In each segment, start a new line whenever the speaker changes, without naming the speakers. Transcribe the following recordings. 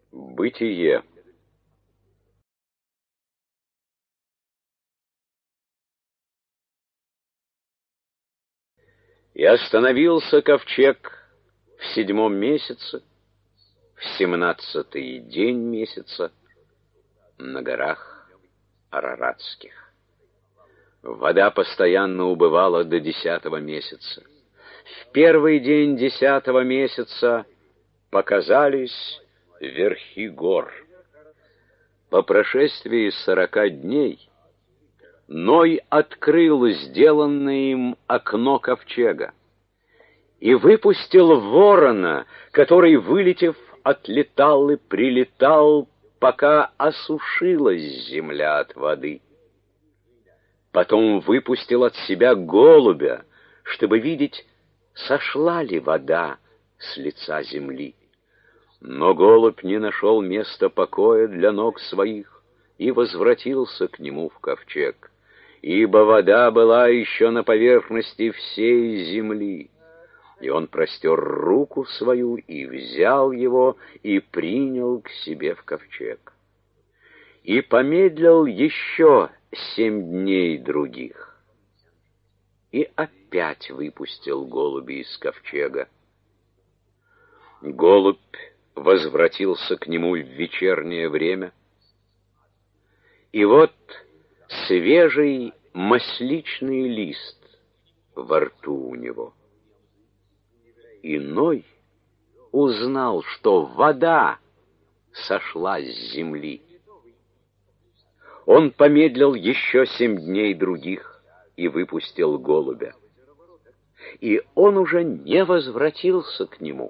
Бытие. И остановился ковчег в 7-м месяце, в 17-й день месяца, на горах Араратских. Вода постоянно убывала до 10-го месяца. В первый день 10-го месяца показались верхи гор. По прошествии 40 дней Ной открыл сделанное им окно ковчега и выпустил ворона, который, вылетев, отлетал и прилетал, пока осушилась земля от воды. Потом выпустил от себя голубя, чтобы видеть, сошла ли вода с лица земли. Но голубь не нашел места покоя для ног своих и возвратился к нему в ковчег, ибо вода была еще на поверхности всей земли. И он простер руку свою и взял его и принял к себе в ковчег. И помедлил еще 7 дней других, и опять выпустил голубя из ковчега. Голубь возвратился к нему в вечернее время, и вот свежий масличный лист во рту у него. И Ной узнал, что вода сошла с земли. Он помедлил еще 7 дней других и выпустил голубя. И он уже не возвратился к нему.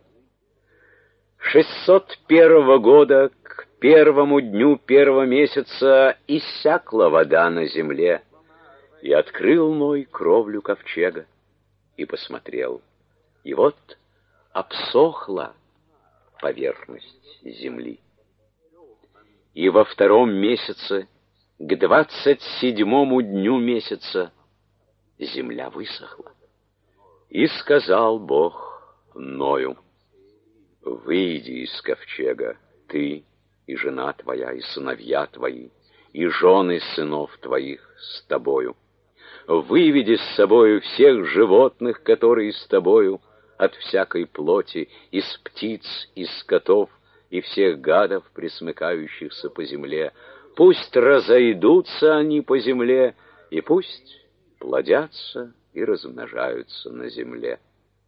601 года к 1-му дню 1-го месяца иссякла вода на земле, и открыл Ной кровлю ковчега и посмотрел, и вот обсохла поверхность земли. И во 2-м месяце, к 27-му дню месяца, земля высохла. И сказал Бог Ною: «Выйди из ковчега, ты и жена твоя, и сыновья твои, и жены сынов твоих с тобою. Выведи с собою всех животных, которые с тобою, от всякой плоти, из птиц, из скотов и всех гадов, пресмыкающихся по земле. Пусть разойдутся они по земле, и пусть плодятся и размножаются на земле».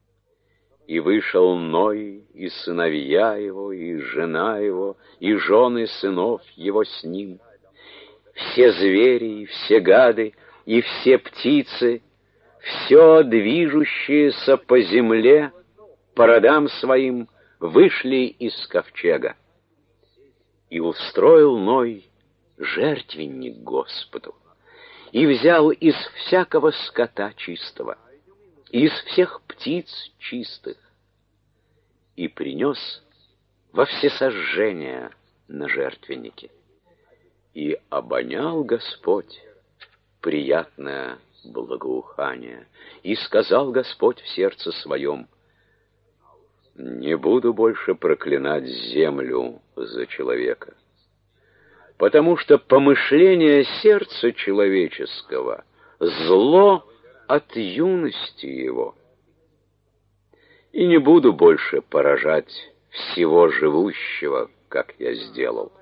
И вышел Ной, и сыновья его, и жена его, и жены сынов его с ним. Все звери, и все гады, и все птицы, все движущееся по земле, по родам своим, вышли из ковчега. И устроил Ной жертвенник Господу, и взял из всякого скота чистого, из всех птиц чистых, и принес во всесожжение на жертвеннике. И обонял Господь приятное благоухание, и сказал Господь в сердце своем: «Не буду больше проклинать землю за человека, потому что помышление сердца человеческого — зло от юности его. И не буду больше поражать всего живущего, как я сделал.